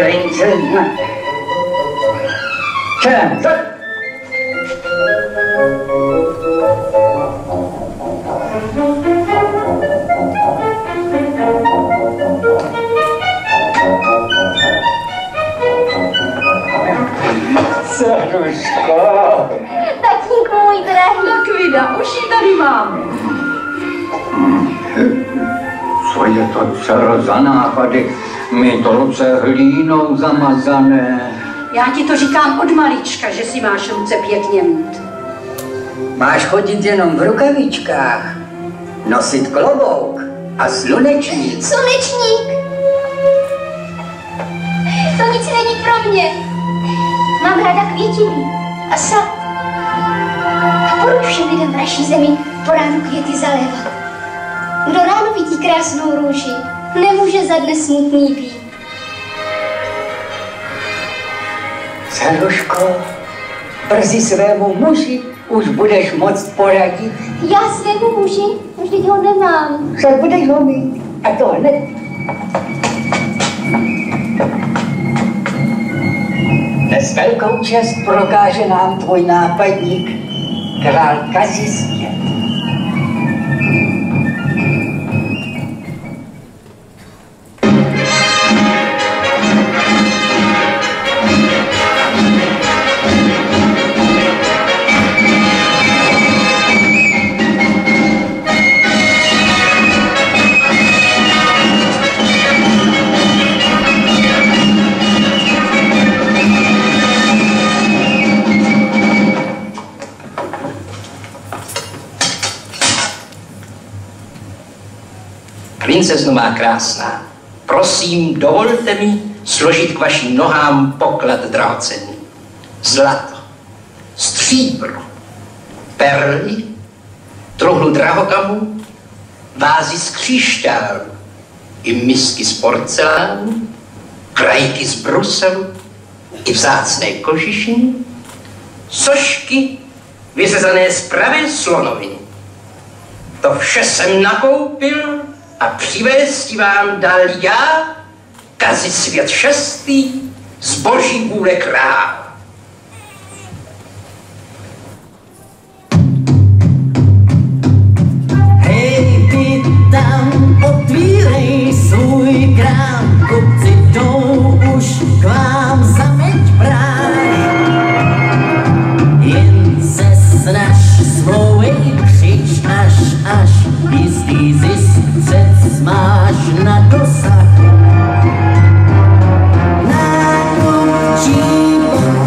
princezna. Čem? Saruško. Tatínku můj drahý. Lakvida, už ji tady máme. Co je to, dcero, za nápady? My to ruce hlínou zamazané. Já ti to říkám od malička, že si máš ruce pěkně mít. Máš chodit jenom v rukavičkách, nosit klobouk a slunečník. Slunečník. To nic není pro mě. Mám ráda květiny a sad. A proč všem lidem v naší zemi po ránu květy zalévat? Kdo ráno vidí krásnou růži, nemůže za dne smutný být. Saruško, brzy svému muži už budeš moct poradit. Já svému muži, vždyť ho nemám. Však budeš ho mít, a to hned. Dnes velkou čest prokáže nám tvůj nápadník, král Kazisměr. Princezno má krásná, prosím, dovolte mi složit k vašim nohám poklad drahocenný. Zlato, stříbro, perly, truhlu drahokamů, vázy z křišťálu i misky z porcelánu, krajky z Bruselu i vzácné kožišiny, sošky vyřezané z pravé slonoviny. To vše jsem nakoupil a přivést vám dal já, Kazisvět VI, z boží vůle krála. Hej, ty tam, otvírej svůj krám, kupci jdou už k vám, zameť práj. Jen se snaž, smlouvej, křič až jistý zisk přec máš na dosah. Nákupčí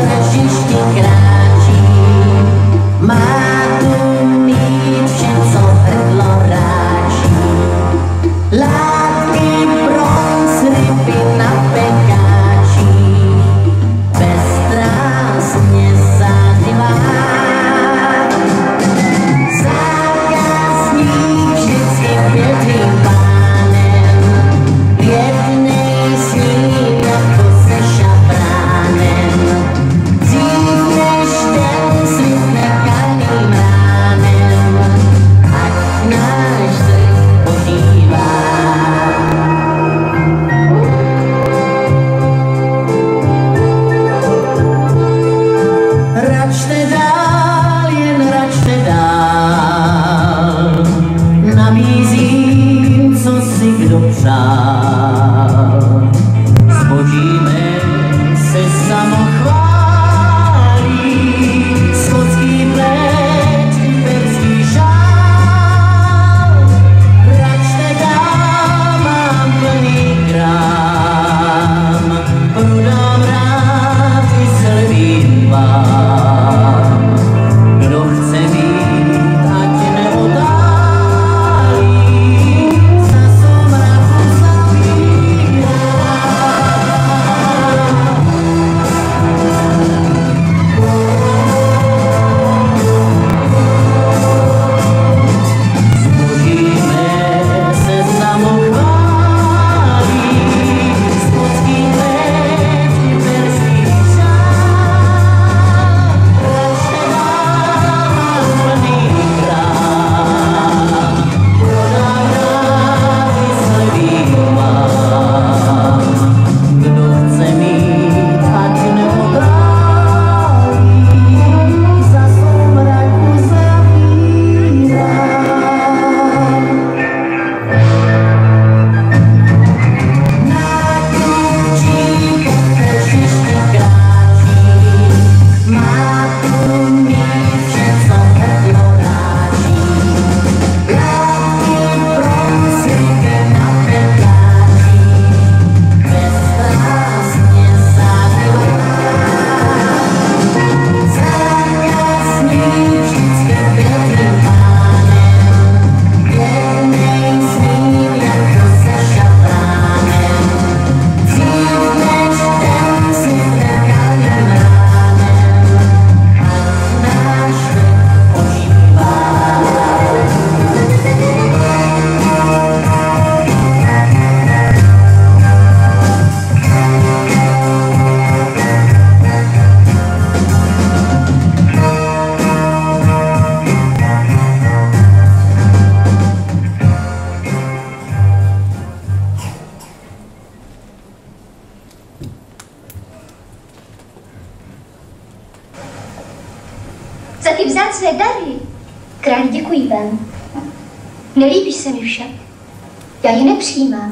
za ty vzácné dary. Králi, děkuji vám. Nelíbí se mi však. Já je nepřijímám.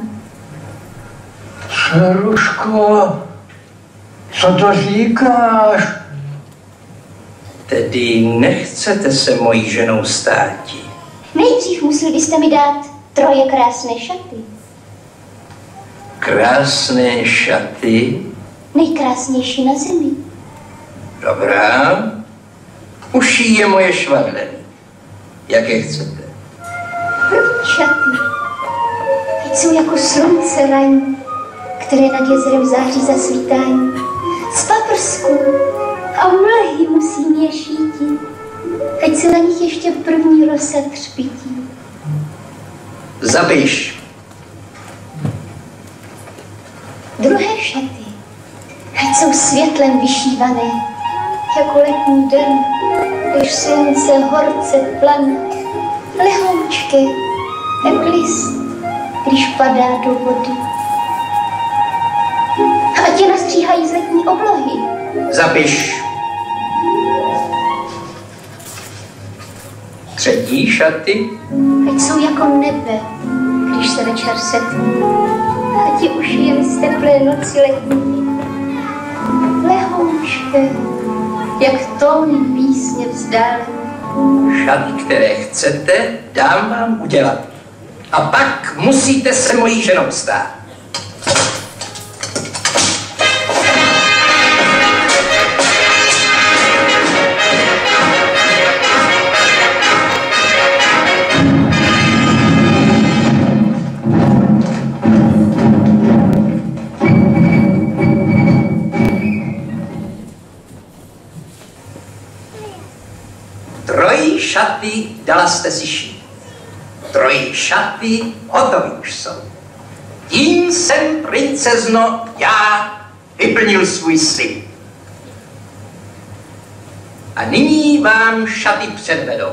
Dceruško, co to říkáš? Tedy nechcete se mojí ženou státi? Nejdřív museli byste mi dát 3 krásné šaty. Krásné šaty? Nejkrásnější na zemi. Dobrá. Uší je moje švadleny. Jak je chcete? Šaty. Ať jsou jako slunce ranní, které nad jezerem září za svítání. Z paprsku a mlhy musí mě šítit. Ať se na nich ještě první rosa třpití. Zapiš. Druhé šaty. Ať jsou světlem vyšívané, jako letní den, když slunce horce plane. Lehoučké, jak list, když padá do vody. Ať je nastříhají z letní oblohy. Zapiš. Třetí šaty. Ať jsou jako nebe, když se večer setní. Ať je ušijem z teplé noci letní. Lehoučké, jak tóny písně vzdálené. Šaty, které chcete, dám vám udělat. A pak musíte se mojí ženou stát. Trojí šaty dala jste si šít. Trojí šaty hotový už jsou. Tím jsem, princezno, já vyplnil svůj slib. A nyní vám šaty předvedou.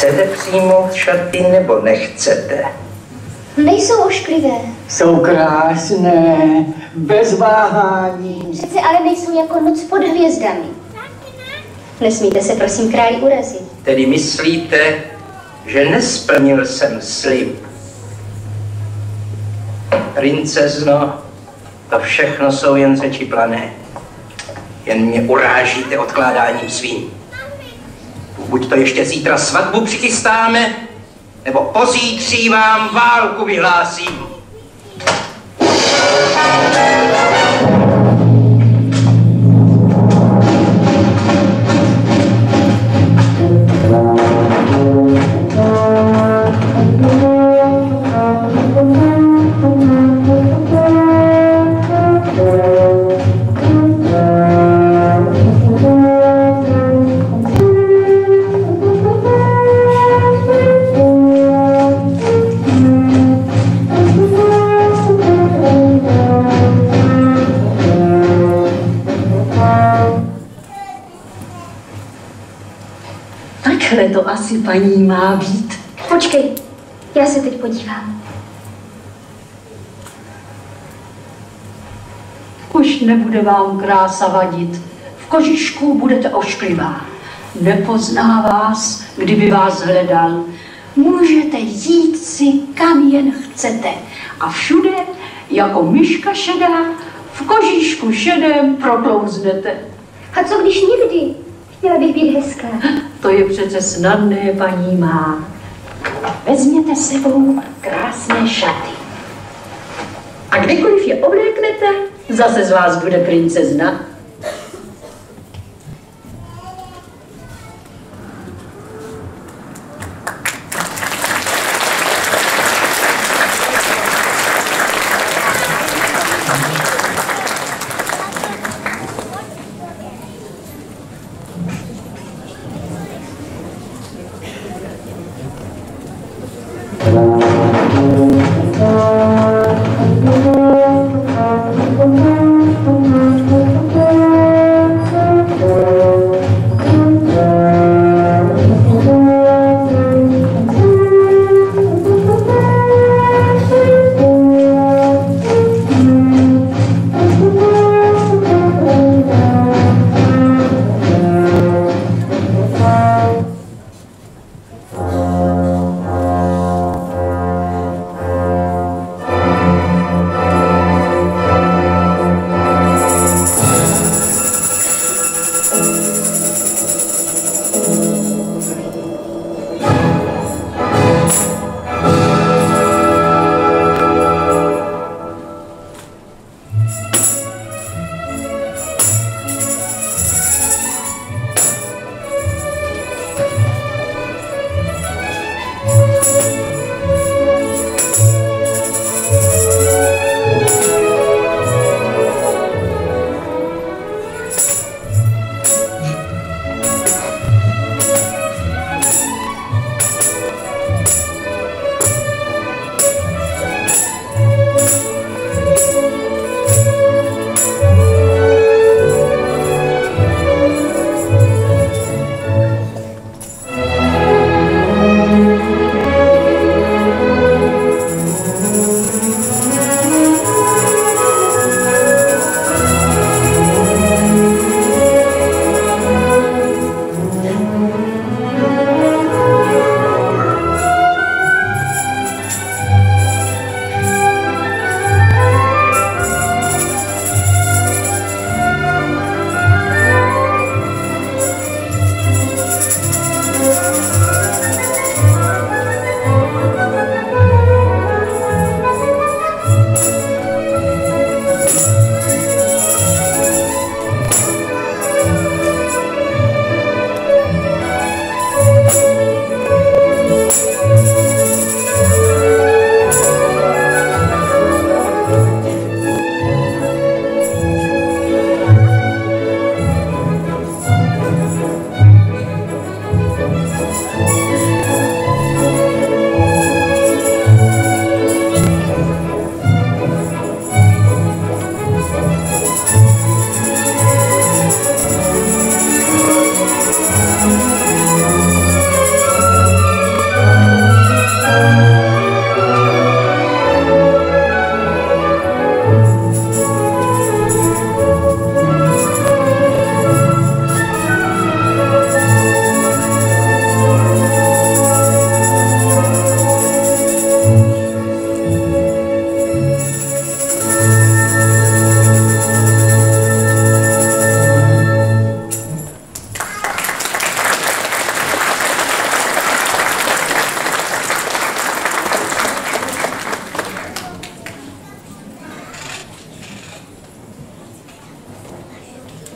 Chcete přijmout šaty nebo nechcete? Nejsou ošklivé. Jsou krásné, bez váhání. Přece ale nejsou jako noc pod hvězdami. Nesmíte se prosím králi urazit. Tedy myslíte, že nesplnil jsem slib? Princezno, to všechno jsou jen řeči plané. Jen mě urážíte odkládáním svým. Buď to ještě zítra svatbu přichystáme, nebo pozítří vám válku vyhlásím. Takhle to asi paní má být. Počkej, já se teď podívám. Už nebude vám krása vadit. V kožišku budete ošklivá. Nepozná vás, kdyby vás hledal. Můžete jít si kam jen chcete. A všude, jako myška šedá, v kožišku šedém proklouznete. A co když někdy? Chtěla bych být hezká. To je přece snadné, paní má. Vezměte sebou krásné šaty. A kdykoliv je obléknete, zase z vás bude princezna.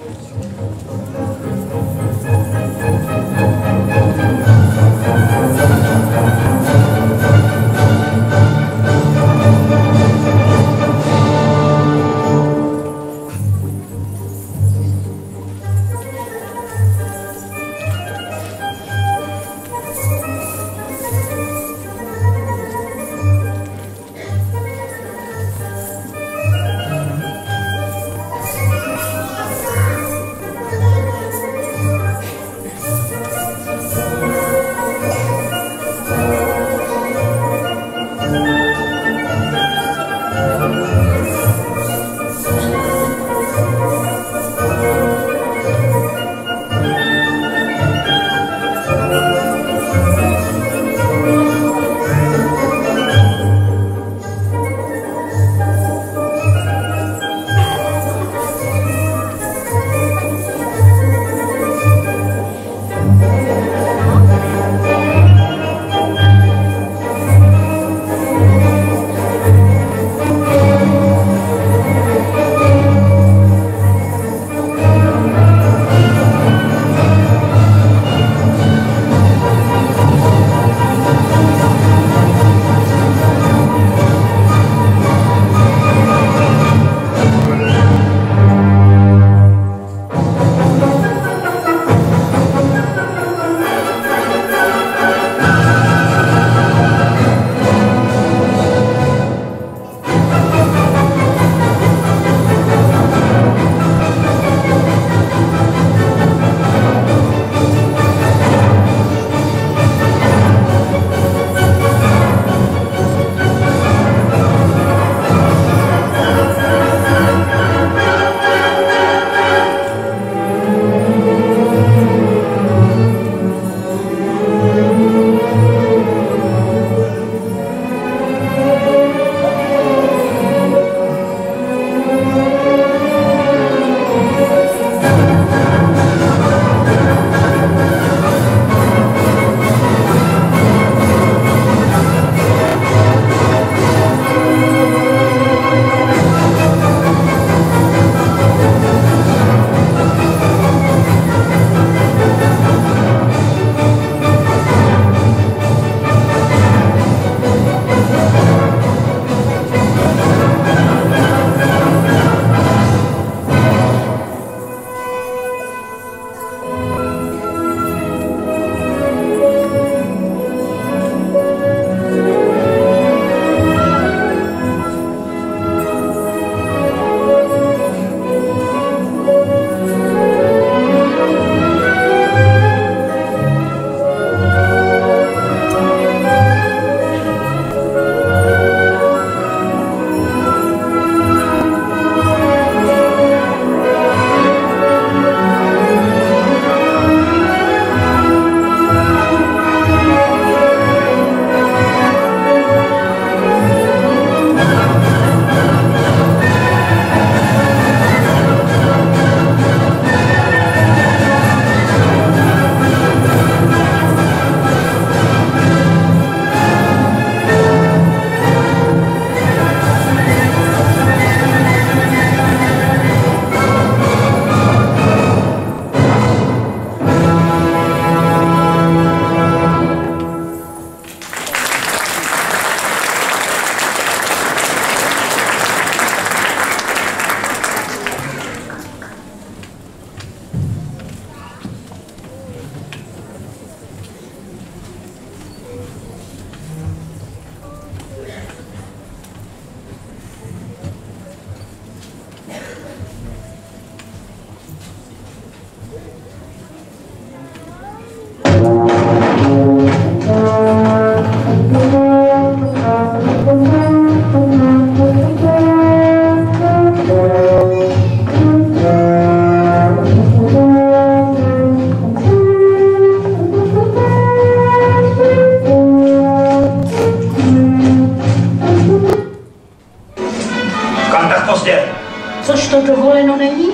Což to dovoleno není?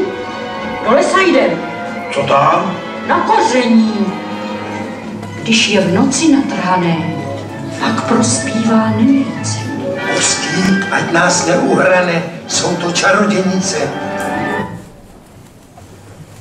Do lesa jdem. Co tam? Na koření. Když je v noci natrhané, pak prospívá nemilcem. Pustí, ať nás neuhrane, jsou to čarodějnice.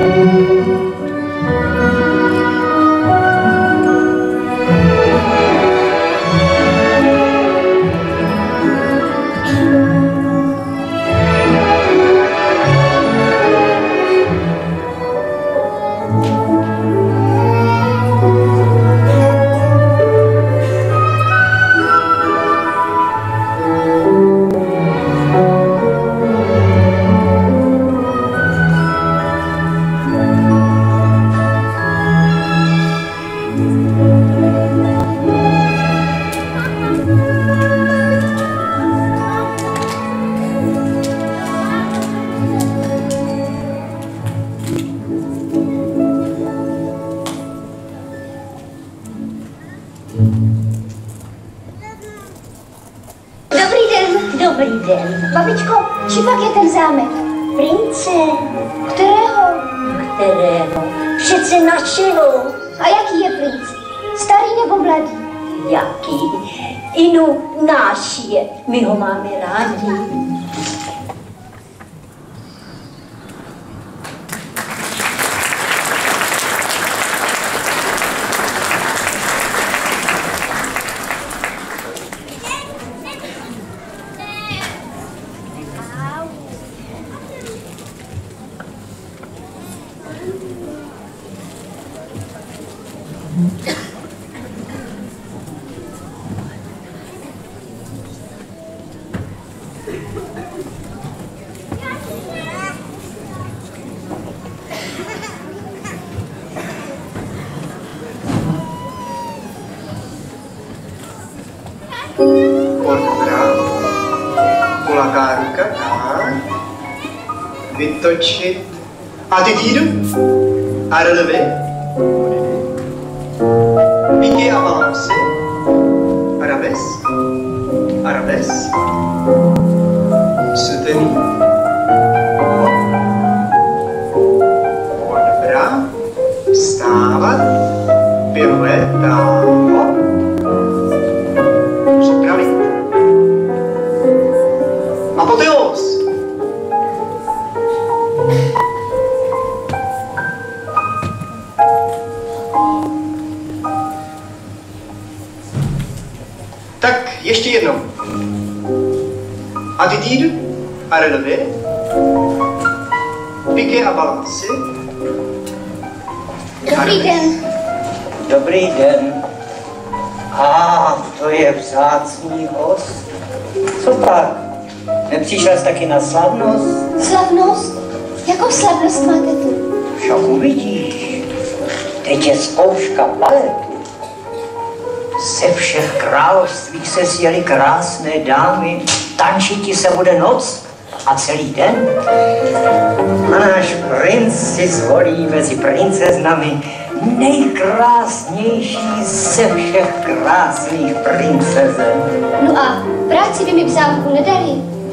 Dobrý den. Babičko, či pak je ten zámek? Prince. Kterého? Kterého? Přece našeho. A jaký je princ? Starý nebo mladý? Jaký? Inu náš je. My ho máme rádi. Kulatá ruka, tak. Vytočit. Attitude. A relever. Piqué a balancer. Arabesque. Arabesque. Soutenir. Od bra. Vstávat. Pirouette. Hop. Připravit. Apoteos. Tak, ještě jednou. Attitude a relever. Piqué a balancer. Dobrý den. Dobrý den. To je vzácný host. Co pak? Nepřišel jsi taky na slavnost? Slavnost? Jakou slavnost máte tu? Však uvidíš. Teď je zkouška baletu. Ze všech království se sjeli krásné dámy, tančiti se bude noc a celý den. A náš princ si zvolí mezi princeznami nejkrásnější ze všech krásných princezen. No a práci by mi v zámku nedali.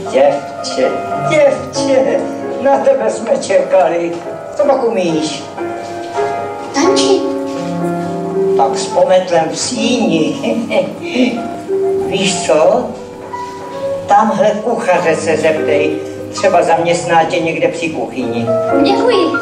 Děvče, na tebe jsme čekali. Co pak umíš? Tančit? Tak s pometlem v síni. Víš co? Tamhle kuchaře se zeptej. Třeba zaměstná tě někde při kuchyni. Děkuji.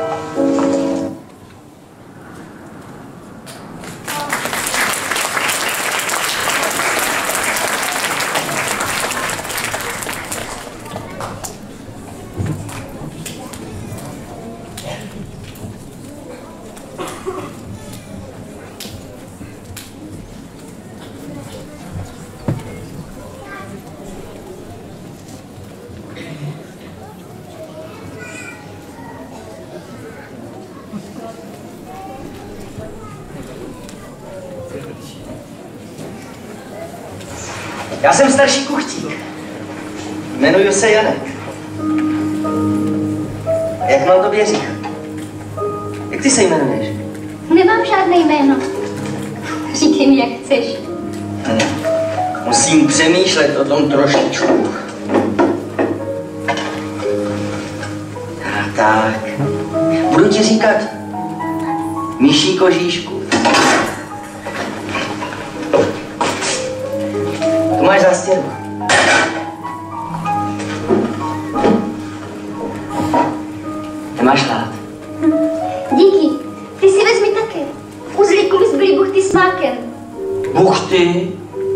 Já jsem starší kuchtík. Jmenuji se Janek. Jak mám tobě říkat? Jak ty se jmenuješ? Nemám žádné jméno. Říkej mi, jak chceš. Musím přemýšlet o tom trošičku. Tak. Budu ti říkat Myší Kožíšku. Tu máš zástěrku. Nemáš rád? Díky. Ty si vezmi také. V uzlíku mi zbyly buchty s mákem. Buchty?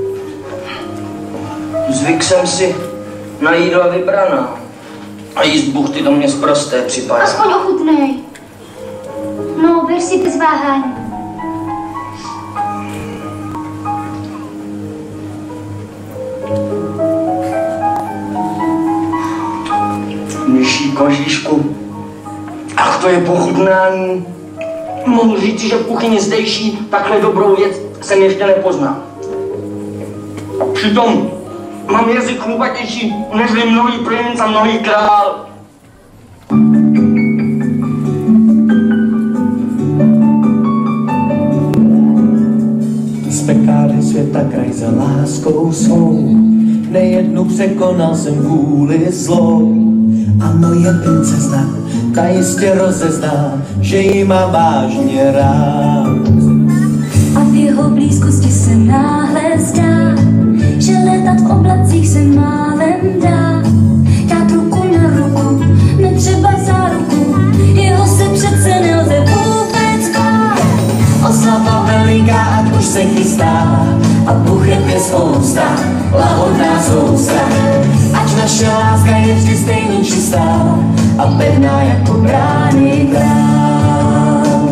Zvyk jsem si na jídla vybraná. A jíst buchty to mě sprosté připadá. Aspoň ochutnej. No, ber si bez váhání. Myší kožíšku. Ach, to je pochutnání. Mohu říct, že v kuchyni zdejší takhle dobrou věc jsem ještě nepoznal. A přitom mám jazyk chlupatější než mnohý princ a mnohý král. Z pekády světa kraj za láskou svou, nejednu překonal jsem vůli zlou. A moje princezna, ta jistě rozezná, že jí má vážně rád. A v jeho blízkosti se náhle zdá, že letat v oblacích se málem dá. Dát ruku na ruku, netřeba záruku, jeho se přece nelze vůbec bát. Oslava veliká, ať už se chystá, a buchet je spousta, lahodná sousta. Ať naše láska je vždy stejně čistá a pevná jako brány král.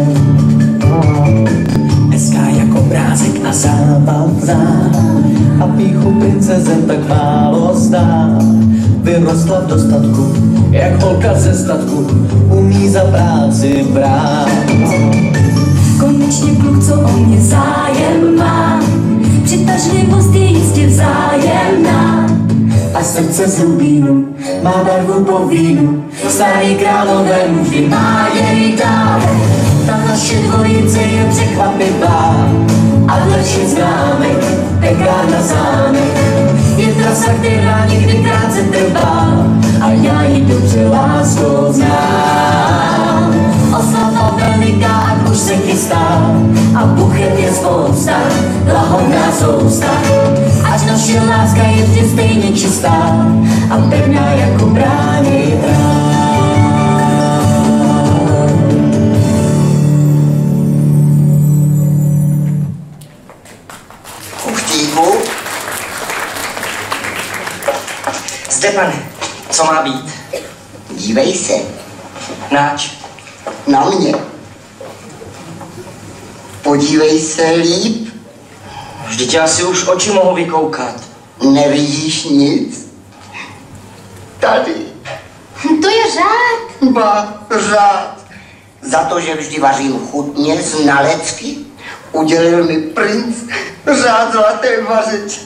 Hezká jako obrázek a zábavná, a pýchu princezem tak málo zná. Vyrostla v dostatku, jak holka ze statku, umí za práci brát. Konečně kluk, co o mě zájem má, přitažlivost je jistě vzájemná. A srdce z rubínu má barvu po vínu, starý králové muži má jej dát. Ta naše dvojice je překvapivá, a další známek, pekárna zámek. Je trasa, která někdy krátce trvá, a já ji dobře láskou znám. Oslava veliká, ať už se chystá, a buchet je spousta, lahodná sousta. Ať naše láska je vždy stejně čistá a pevná jako brány hrad. Uchtíku? Zde, pane, co má být? Dívej se. Náč? Na mě. Podívej se líp. Vždyť já si už oči mohu vykoukat. Nevidíš nic? Tady. To je řád. Ba, řád. Za to, že vždy vařím chutně, znalecky, udělil mi princ řád zlaté vařeče.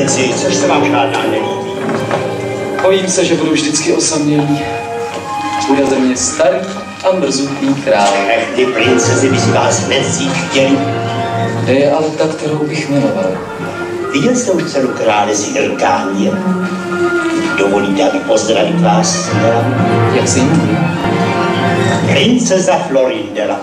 princi, což se vám žádná nelíbí? Bojím se, že budu vždycky osamělý. Bude ze mě starý a mrzutný král. Ty princezi by si vás hned vzít chtěli. Kde je ale ta, kterou bych miloval? Viděl jste už dceru krále z Hirkánie? Dovolíte, aby pozdravit vás s dcerami? Jak se jmenuje? Princeza Florindela.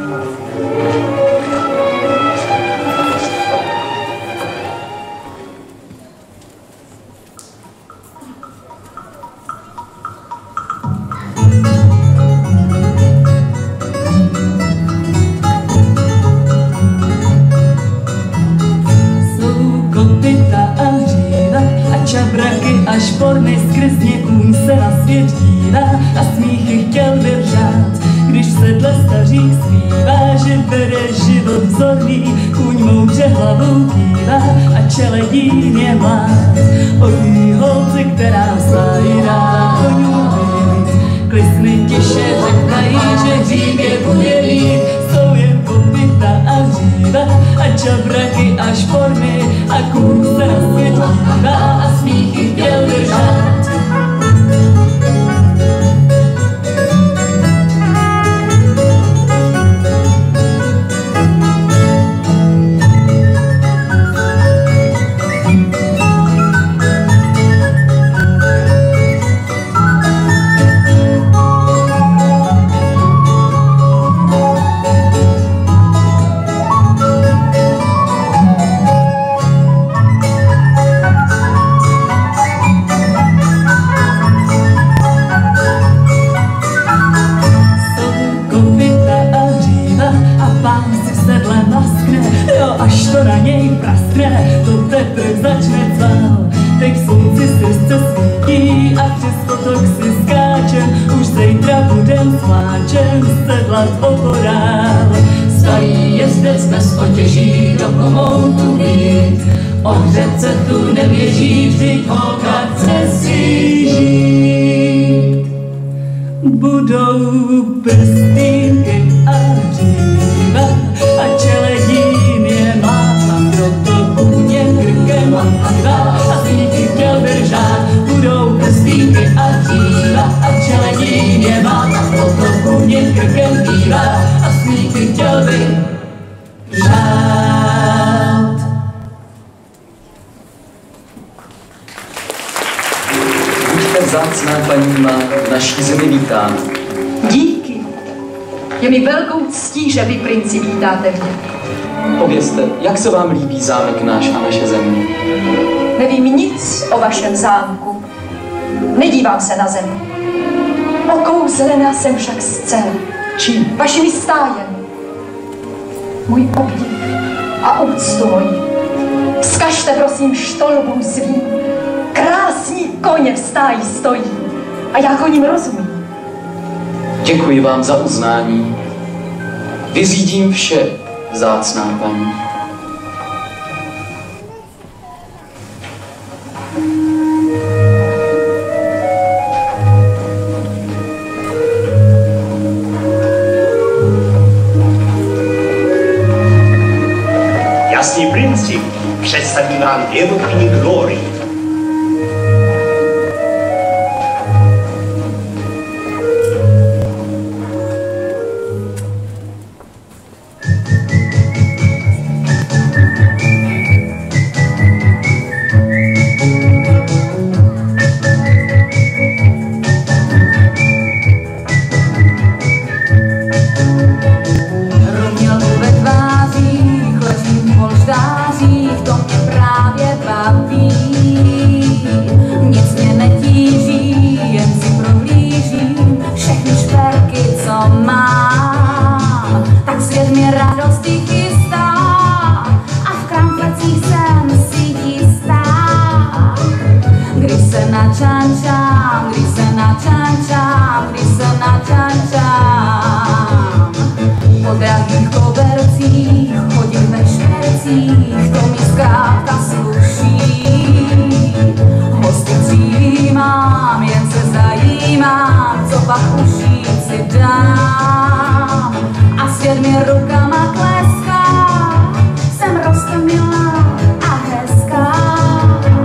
Až formy skrzně kůň se na svět dívá a smíchy chtěl držát. Když v sedle stařík zpívá, že bere život vzorný, kůň moudře hlavou kývá a čeledín je mlád. O tý holce, která slájí ráda koňů vylit, klisny tiše řeknají, že Řím je bude mít. Jsou jen kopyta a hříva a čabraky až formy a kůň se na svět dívá a smíchy chtěl držat. Až to na něj praskne, to teprv začne cvál. Teď slunci srdce svítí a přes potok si skáčem, už zítra budem s pláčem sedlat opodál. Starý jezdec bez otěží do komoutu být, on řece tu neběží, vždyť holka chce si žít. Budou prstínky a hříva a čeledín je má, a proto kůně krkem kývá a smíchy chtěl držát. Budou prstínky a hříva a čeledín je má, a proto kůně krkem kývá a smíchy chtěl držát. Buďte vzácná paní má v naší zemi vítán. Díky. Je mi velkou ctí, že vy, princi, vítáte mě. Povězte, jak se vám líbí zámek náš a naše země? Nevím nic o vašem zámku. Nedívám se na zemi. Okouzlená jsem však zcela. Čím? Vašimi stájemi. Můj obdiv a úctu moji. Vzkažte prosím štolbům svým. Krásní koně v stáji stojí a já koním rozumím. Děkuji vám za uznání. Vyřídím vše, vzácná paní. Jasní princi, představím vám věvodkyni Glorii. Po drahých kobercích chodím ve špercích, to mi zkrátka sluší. Hosty přijímám, jen se zajímám, co pak ušít si dám. A svět mi rukama tleská, jsem roztomilá a hezká.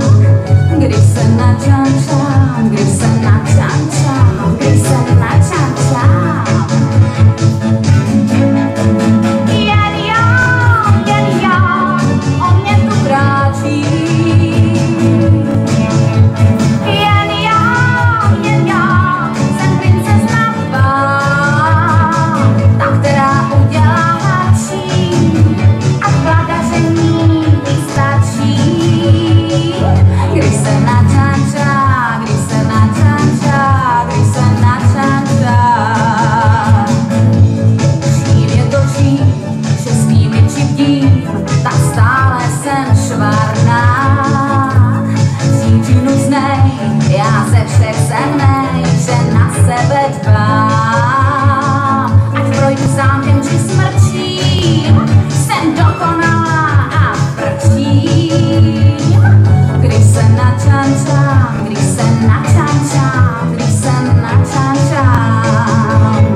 načančám, když se načančám, když se načančám.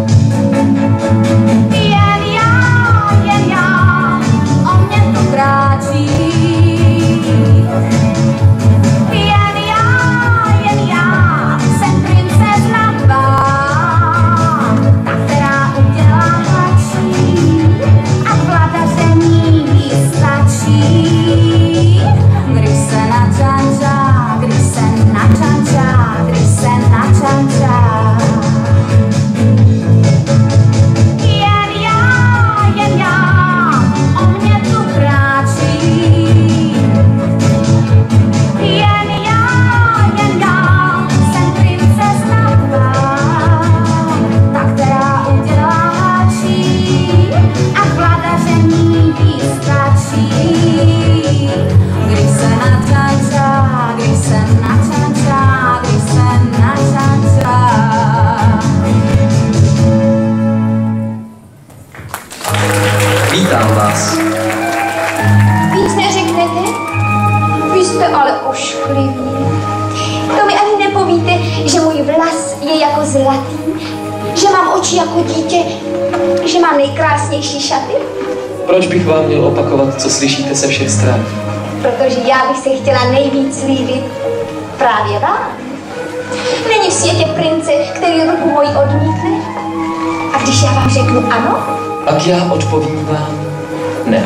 Jen já, o mě tu kráčí. Jen já, jsem princezna tvá, ta, která udělá hladší a vladaření jí stačí. Když se načančá, když se načančá, když se načančá. Jen já, o mě tu kráčí. Jen já, jsem princezna tvá, ta, která udělá hladší a vladaření jí stačí. Když se načančá, když se načančá, když se načančá. Vítám vás. Víc neřeknete? Vy jste ale oškliví. To mi ani nepovíte, že můj vlas je jako zlatý, že mám oči jako dítě, že mám nejkrásnější šaty? Proč bych vám měl opakovat, co slyšíte se všech stran? Protože já bych se chtěla nejvíc líbit právě vám. Není v světě prince, který ruku moji odmítne? A když já vám řeknu ano? Pak já odpovím vám ne.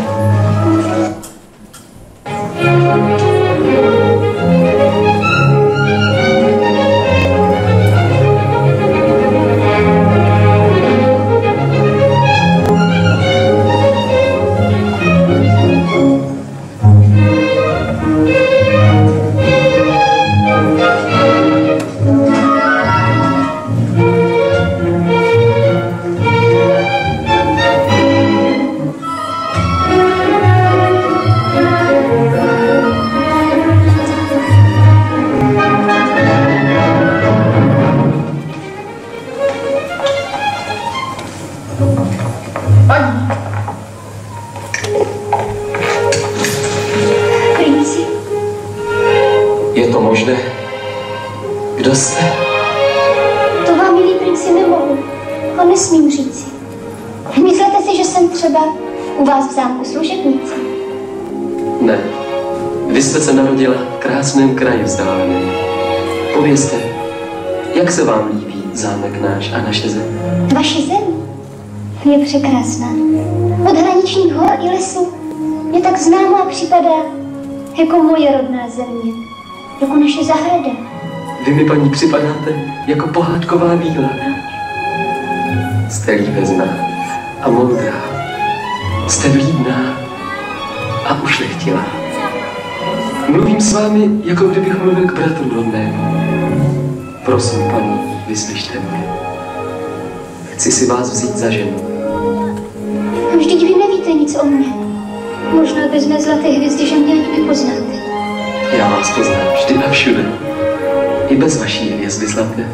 Princi, Je to možné? Kdo jste? to vám, milý princi, nemohu. To nesmím říci. Myslete si, že jsem třeba u vás v zámku služebnice? Ne. Vy jste se narodila v krásném kraji vzdáleném. Povězte, jak se vám líbí zámek náš a naše země? Vaše země je překrásná. Od hraničních hor i lesů mě tak známo a připadá jako moje rodná země, jako naše zahrada. Vy mi, paní, připadáte jako pohádková víla. Jste líbezná a moudrá. Jste vlídná a ušlechtilá. Mluvím s vámi, jako kdybych mluvil k bratru rodnému. Prosím, paní, vyslyšte mě. Chci si vás vzít za ženu. Vždyť vy nevíte nic o mně. Možná bez mé zlaté hvězdy, že mě ani nepoznáte. Já vás poznám vždy a všude. I bez vaší hvězdy zlaté.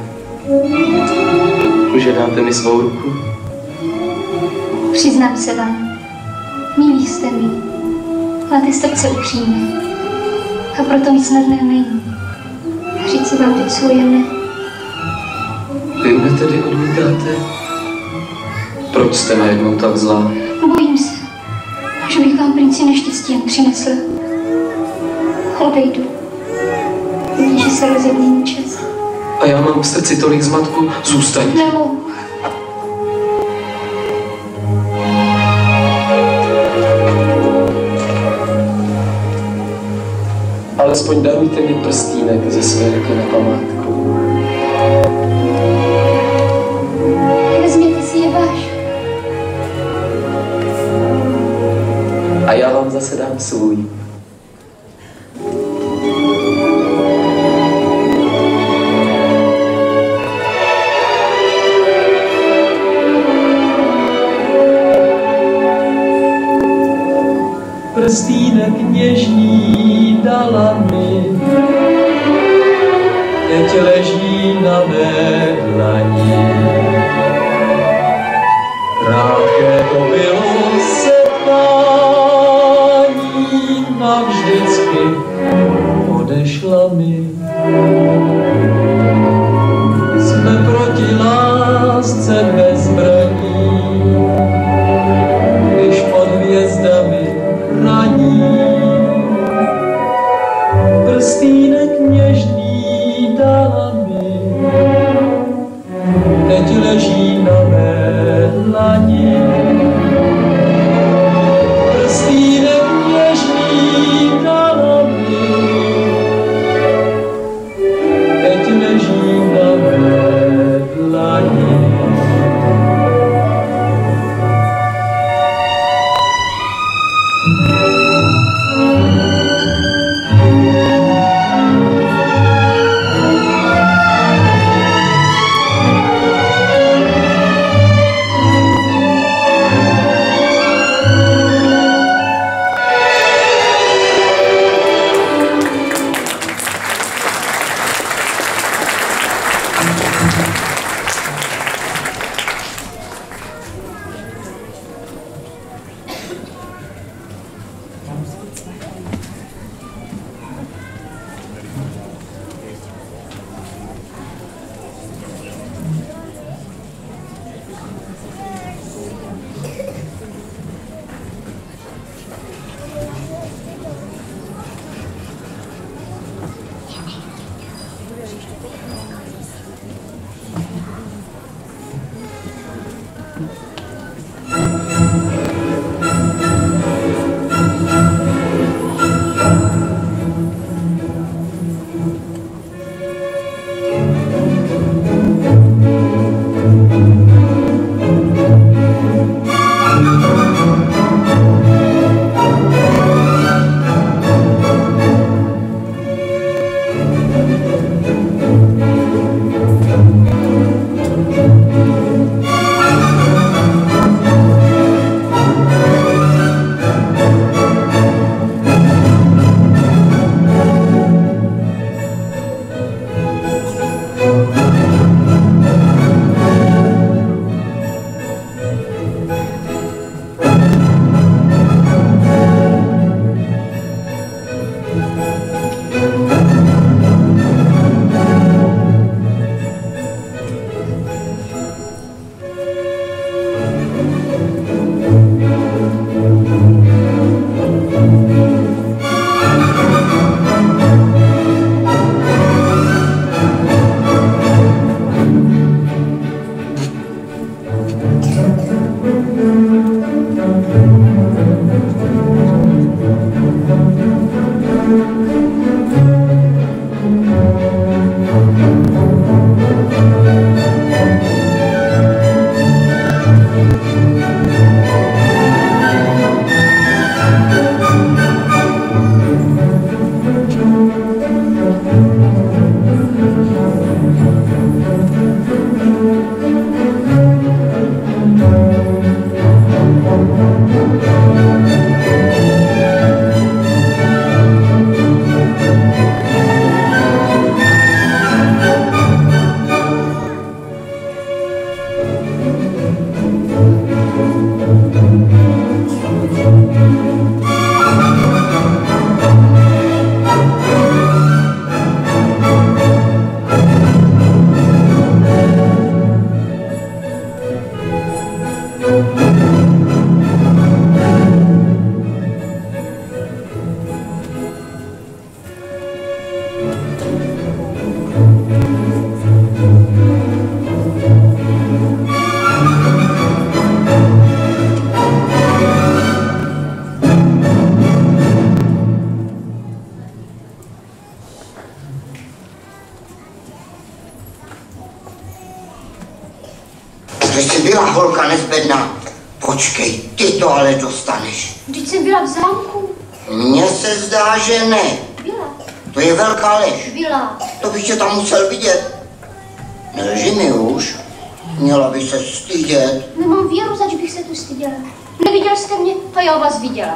Už dáte mi svou ruku? Přiznám se vám, milí jste mi, máte srdce upřímné a proto mi snadné není. Říct si vám teď svoje ne. Vy mne tedy odmítáte? Proč jste najednou tak zlá? Bojím se, že bych vám, princi, neštěstí jen přinesl. Odejdu, že se rozjedný čas. A já mám v srdci tolik zmatku, zůstaňte. Nemohu. Alespoň darujte mi prstínek ze své ruky na památku. Vezměte si je váš. A já vám zase dám svůj. Prstínek něžný dala mi, teď leží na mé dlani. Krátké to bylo setkání, navždycky odešla Prstýnek něžný dala mi, teď leží na mé dlani. Prstýnek něžný dala mi, teď leží na mé dlani. Že jsi byla holka nezbedná. Počkej, ty to ale dostaneš. Vždyť jsem byla v zámku. Mně se zdá, že ne. Byla. To je velká lež. Byla. To bych tě tam musel vidět. Nelži mi už. Měla by se stydět. Nemám věru, zač bych se tu styděla. Neviděl jste mě? A já vás viděla.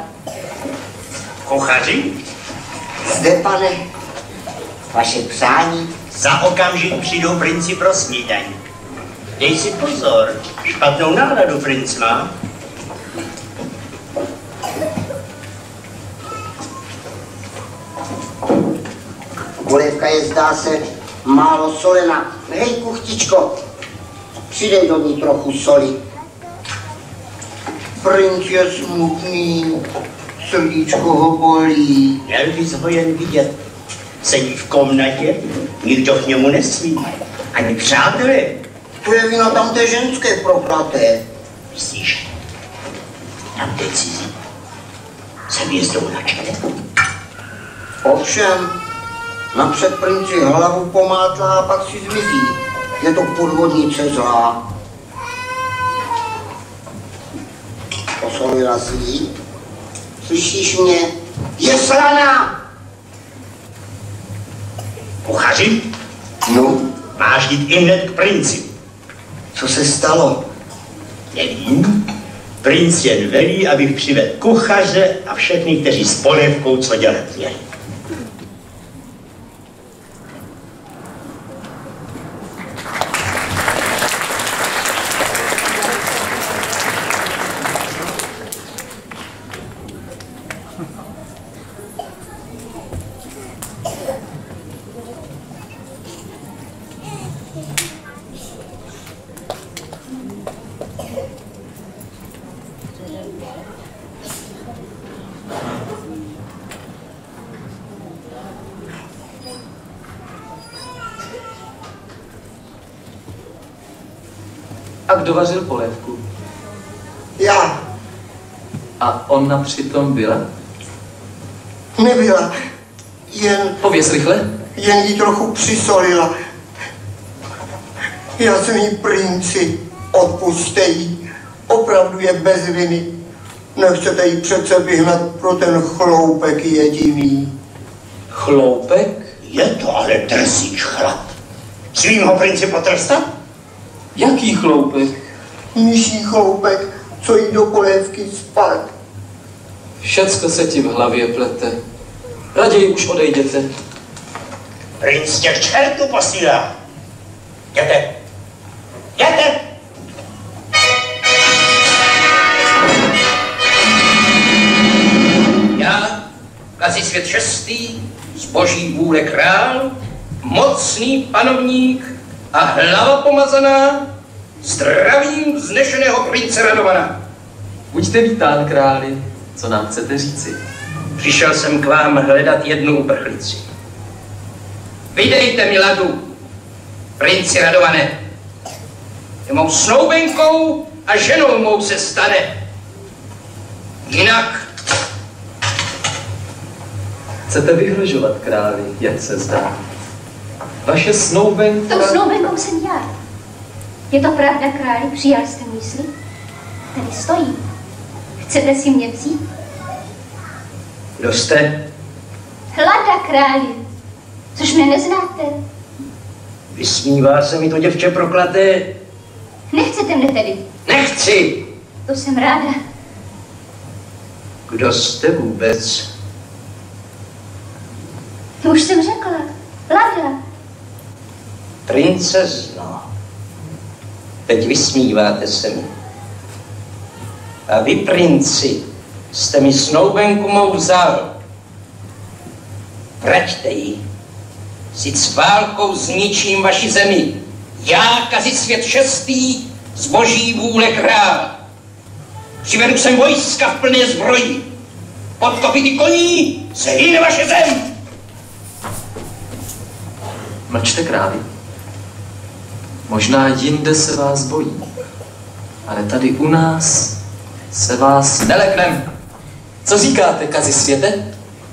Kuchaři? Zde, pane. Vaše přání. Za okamžik přijdou princi pro snídaň. Dej si pozor, špatnou náladu princ má. Polévka je, zdá se, málo solená. Hej, kuchtičko, přidej do ní trochu soli. Princ je smutný, srdíčko ho bolí. Měl bys ho jen vidět. Sedí v komnatě, nikdo k němu nesmí. Ani přátelé. To je vina tam té ženské proklaté. Myslíš, tam té cizí se hvězdou načne? Ovšem, napřed princi hlavu pomátla a pak si zmizí. Je to podvodnice zlá. Posolila si jí? Slyšíš mě? Je slaná! Kuchaři? No? Máš jít ihned k princi. Co se stalo? Nevím. Princ jen velí, abych přivedl kuchaře a všechny, kteří s polévkou co dělat měli. A kdo vařil polévku? Já. A ona přitom byla? Nebyla. Jen... Pověz rychle. Jen jí trochu přisolila. Jasný princi, odpuste jí. Opravdu je bez viny. Nechcete jí přece vyhnat pro ten chloupek jediný. Chloupek? Je to ale drsíč chlap. Smím ho princi potrestat? Jaký chloupek? Myší chloupek, co jí do polévky spad. Všecko se ti v hlavě plete. Raději už odejděte. Princ tě k čertu posílá. Jděte. Jděte. Já, Kazisvět VI., z boží vůle král, mocný panovník a hlava pomazaná, zdravím vznešeného prince Radovana. Buďte vítán, králi. Co nám chcete říci? Přišel jsem k vám hledat jednu uprchlici. Vydejte mi Ladu, princi Radované. Je mou snoubenkou a ženou mou se stane. Jinak... Chcete vyhrožovat, králi, jak se zdá. Vaše snoubenka... Tou snoubenkou jsem já. Je to pravda, králi? Přijal jste můj slib? Tady stojí. Chcete si mě vzít? Kdo jste? Lada, králi. Což mě neznáte. Vysmívá se mi to děvče proklaté. Nechcete mne tedy? Nechci! To jsem ráda. Kdo jste vůbec? To už jsem řekla. Lada. Princezno. Teď vysmíváte se mi. A vy, princi, jste mi snoubenku mou vzal. Vraťte ji. Si s válkou zničím vaši zemi. Já, Kazisvět VI., z boží vůle král. Přivedu sem vojska v plné zbroji. Pod kopyty koní se hyne vaše zem. Mlčte, králi. Možná jinde se vás bojí, ale tady u nás se vás neleknem. Co říkáte, Kazisvěte?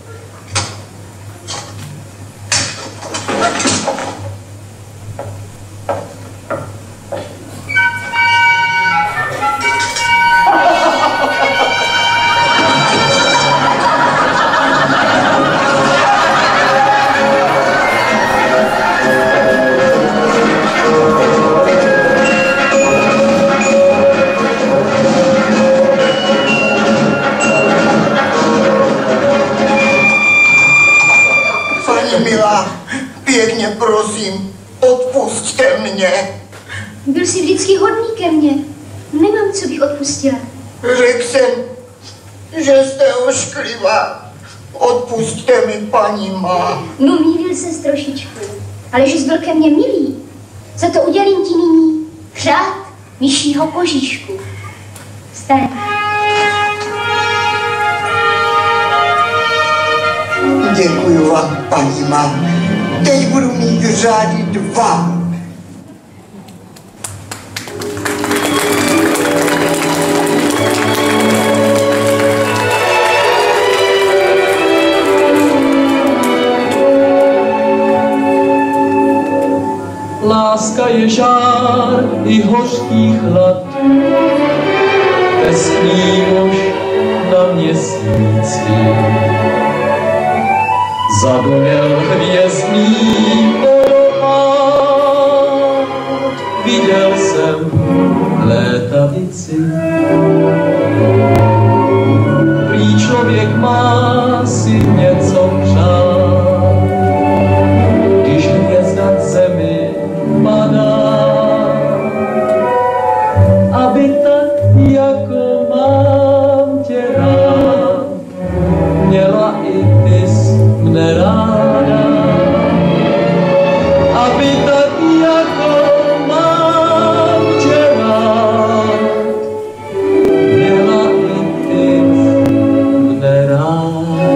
Pěkně prosím, odpusťte mě. Byl jsi vždycky hodný ke mně. Nemám, co bych odpustila. Řekl jsem, že jste ošklivá. Odpusťte mi, paní má. No, mýlil ses trošičku, ale že jsi byl ke mně milý. Za to udělím ti nyní řád myšího kožíšku. Vstaň. Děkuju vám, paní mám. Teď budu mít řády 2. Láska je žár i hořký chlad, teskný muž na měsíci. Zadumil hvězdný vodopád, viděl jsem létavici. Prý člověk má si něco přát, když hvězda k zemi padá, aby tak jako mám tě rád, měla i tys mne ráda, aby tak jako mám tě rád, měla i tys mne ráda.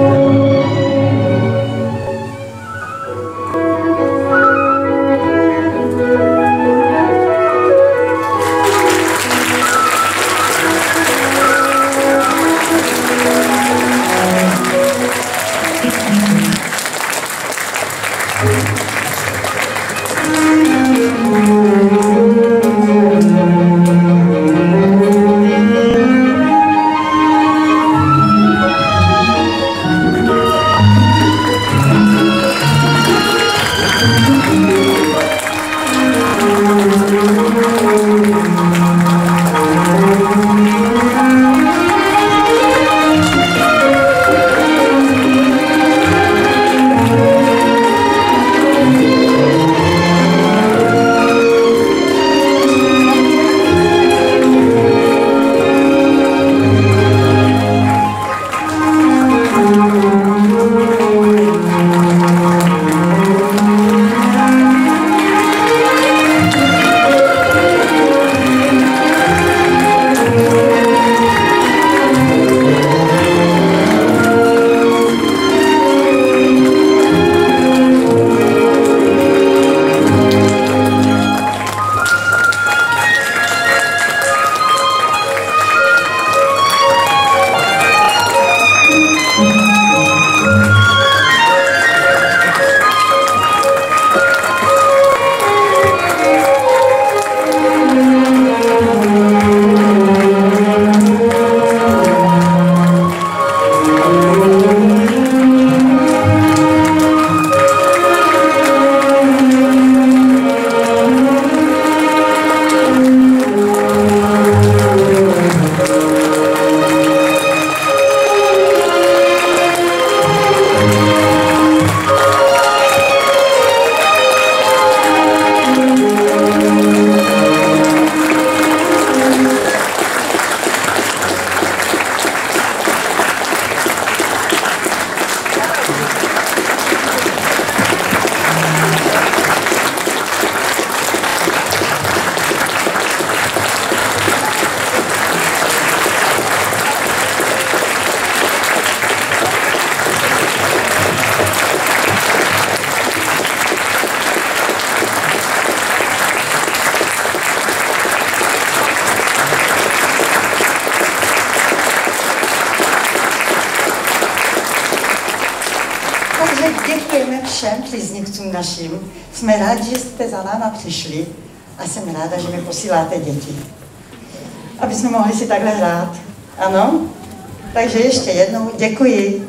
Děkujeme všem příznivcům našim. Jsme rádi, že jste za náma přišli a jsem ráda, že mi posíláte děti. Aby jsme mohli si takhle hrát. Ano? Takže ještě jednou děkuji.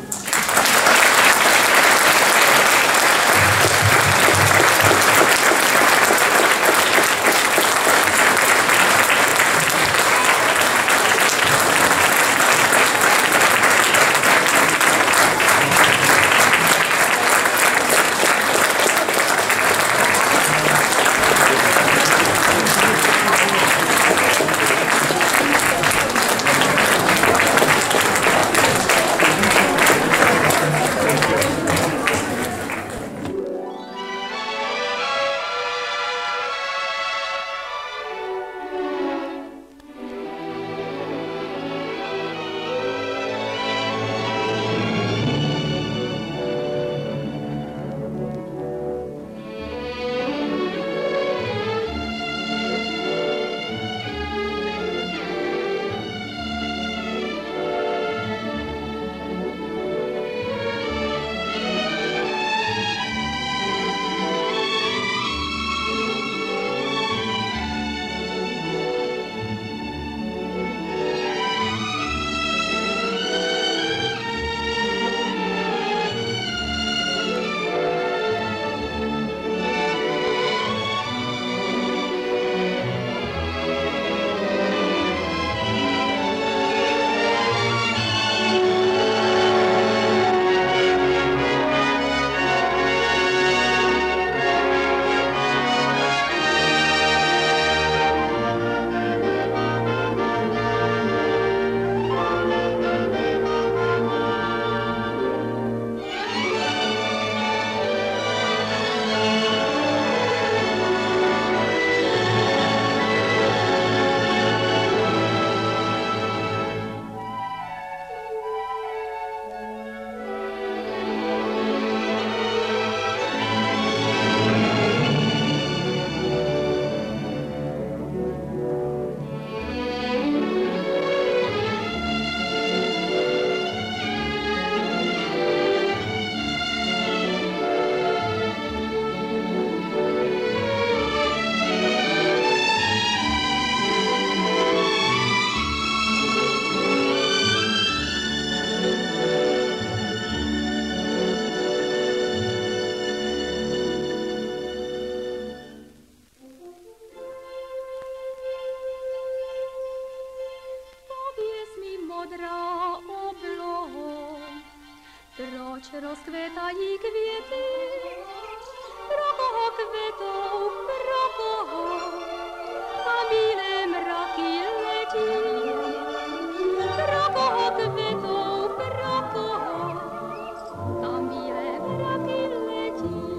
rozkvětají květy, pro koho květou, pro koho a bílé mraky letí, pro koho květou, pro koho tam bílé mraky letí.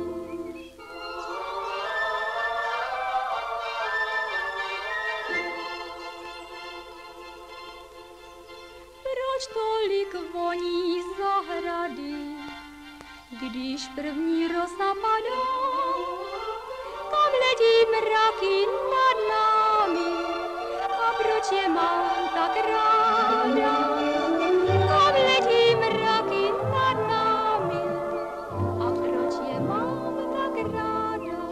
Proč tolik voní zahrady, když první rosa padá, kam letí mraky nad námi, a proč je mám tak ráda, kam letí mraky nad námi, a proč je mám tak ráda.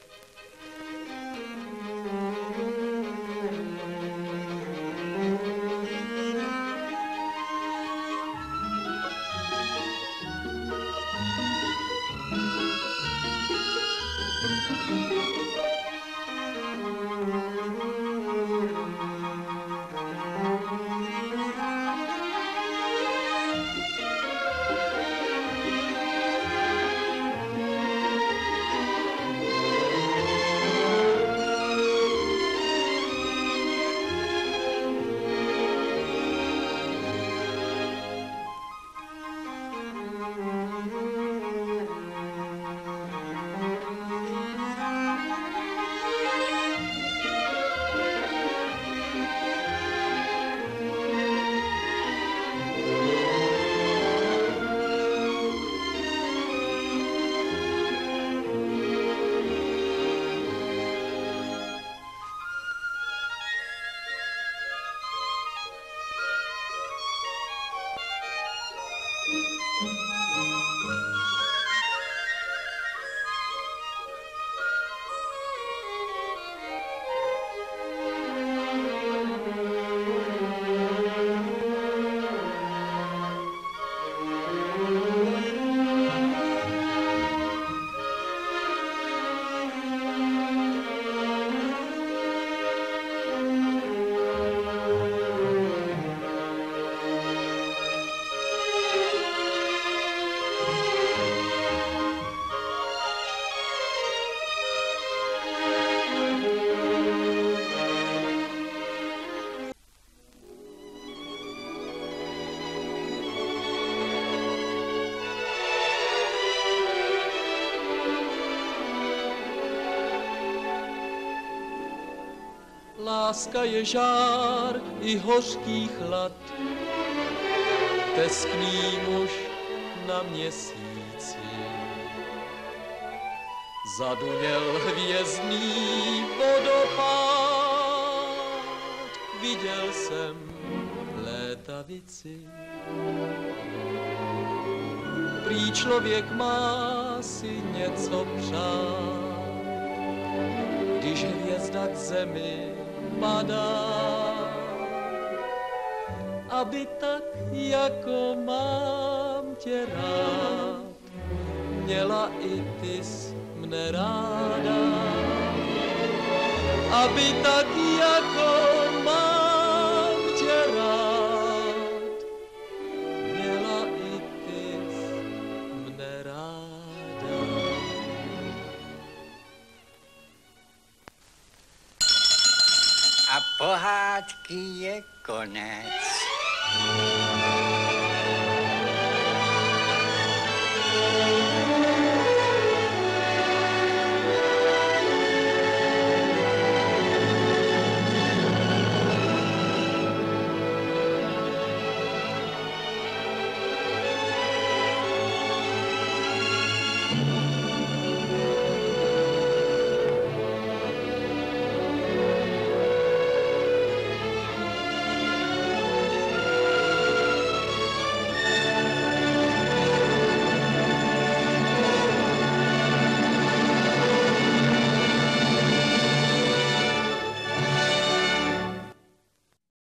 Láska je žár i hořký chlad, teskný muž na měsíci. Zaduněl hvězdný vodopád, viděl jsem létavici. Prý člověk má si něco přát, když hvězda k zemi padá, aby tak, jako mám tě rád, měla i tys mne ráda. Aby tak, jako mám tě rád, měla i tys mne ráda. A pohádky je konec.